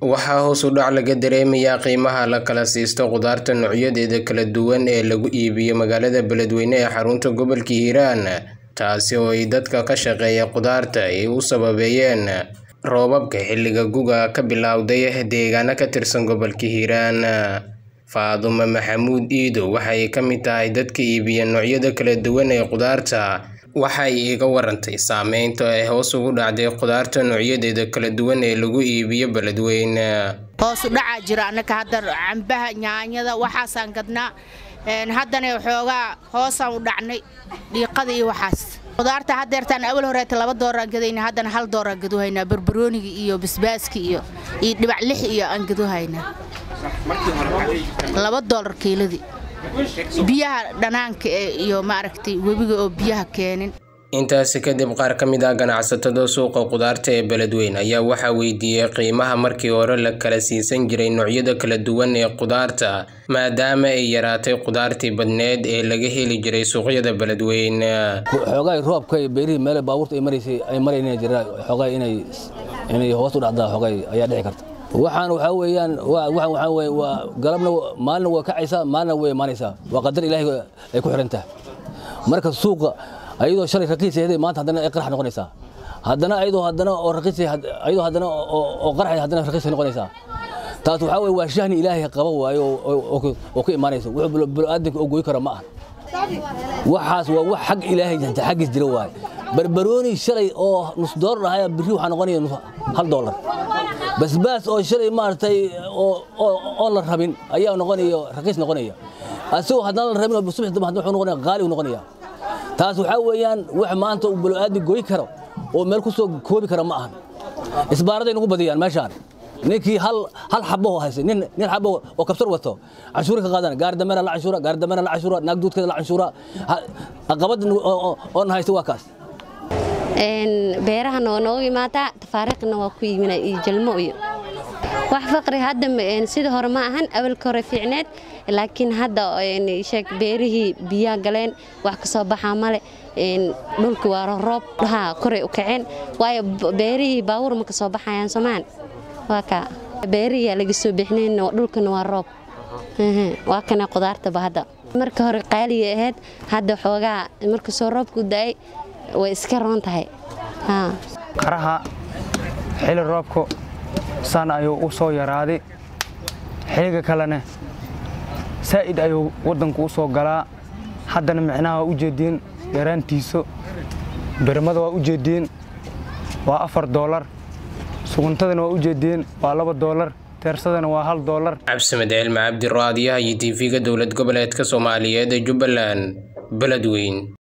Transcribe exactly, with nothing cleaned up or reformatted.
Waxaa hoos u dhac laga dareemayaa qiimaha la kala siisto khudaarta noocyadeeda kala duwan ee lagu iibiyo magaalada Beledweyne ee xarunta gobolka Hiiraan, taasi oo ay dadka ka shaqeeya khudaarta ay u sababeeyeen roobabka xilliga guga ka bilowday deegaano ka tirsan gobolka Hiiraan. Faadumo Maxamuud Iido waxay ka mid tahay dadka iibiya noocyada kala duwan ee khudaarta. Waxay iga warantay saameynta ay hoos ugu dhacday khudaarta noocyadeeda kala duwan ee lagu iibiyo Beledweyne. hoos u dhaca jira anaka hadda cambaha, yaanyada waxaasaan gadnaa, een haddana waxoogaa hoosaan u dhacnay dhiiqada iyo waxaas. khudaarta haddeertaan awal hore laba doolar gadayna, haddana hal doolar gaduhaynaa, barbarooniga iyo basbaaska iyo iyo dhibac lix iyo aan gaduhaynaa. laba doolar kiiladii. biyaha dhanaanka iyo maaragtay webiga oo biyaha keenin. Intaasi kadib qaar ka mid ah ganacsatada suuqa khudaarta ee Beledweyne ayaa waxa weydiiyay qiimaha markii hore la kala siisan jiray noocyada kala duwan ee khudaarta maadaama ay yaraatay khudaartii badneed ee laga heli jiray suuqyada Beledweyne. xoogay roobka iyo beerihi meel baabuurta ay mareysay ay mareynay jiraa xoogay inay inay hoos u dhacdaa xoogay ayaa dhici karta. waxaan waxa weeyaan waxaan waxa weey waa galabna maalna waa kacaysa maalna way imaanaysaa waa qadar Ilaahay ay ku xirantahay. marka suuqa ayadoo shalay raqiis ah maanta hadana ay qarax noqonaysaa, hadana ayadoo hadana oo raqiis ah ayadoo hadana oo qarax hadana raqiis noqonaysaa. taas waxa weey waa shahni Ilaahay qaba waayo oo ku imaanaysa wuxuu bini'aadamka oo gooy kara ma aha. waxaas waa wax xaq Ilaahay janta xaqis jira waay. barbarooni shalay oo nus doolar ah biri waxa noqonaya hal doolar. basbaas oo shalay maartay oo oo la rabin ayaa noqonaya raqiis noqonaya. asoo hadana la rabin oo subax daba wuxuu noqonaya qaali noqonaya. taas waxa weeyaan wax maanta uu bini'aadamka gooy karo oo meel ku soo koobi kara ma aha. isbaarada inagu badiyaan meeshaan ninkii hal hal xabo haysan nin nin xabo oo kabsar wato cashuur ka qaadan gaar dameera la cashuura gaar dameera la cashuura naag duudkeeda la cashuura aqabad oo haysto waa kaas. een beerahan oo noo yimaada tafaariiqna waa ku yiminay iyo jalmo iyo wax faqri hadda sida hore ma ahan awalka hore fiicneed, laakiin hadda een sheeg beerihii biya galeen wax ka soo baxa male, een dhulku waa roob dhaha kore u kaceen waayo beerihii baawur ma ka soo baxayaan Soomaan. waa ka beerihi laga soo bixneen dhulkana waa roob. waa kana khudaarta bahada marka hore qaali ahayd, hadda xoogaa marka soo roobku daay way iska roon tahay. ha qaraha xilli roobku san ayuu u soo yaraaday, xilliga kalena saaid ayuu wadanku u soo galaa. haddana macnaha u jeedin yaraantiisu barmada waa u jeedin waa afar doolar, suguntadana waa u jeedin waa laba doolar, teersadana waa hal doolar. Cabsimed Cilmi Cabdi Raadiyaha iyo T V-ga dowlad goboleedka Soomaaliyeed ee Jubbaland, Beledweyne.